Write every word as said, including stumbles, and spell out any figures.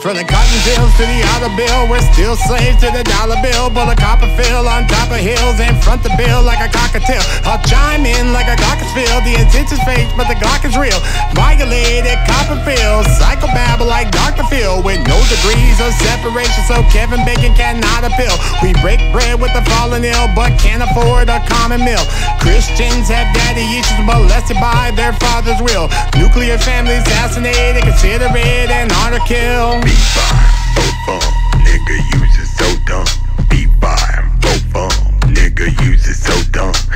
From the cotton fields to the auto bill, we're still slaves to the dollar bill. Bull a copper fill on top of hills and front the bill like a cockatiel. I'll chime in like a glockenspiel. The intention's fake, but the Glock is real. Violated Copperfield, psychobabble like Doctor Phil, with no degrees of separation, so Kevin Bacon cannot appeal. We break bread with the fallen ill, but can't afford a common meal. Christians have daddy issues, molested by their father's will. Nuclear family assassinated, consider it an honor kill. Beat by, both on, nigga use it so dumb. Beat by, both on, nigga use it so dumb.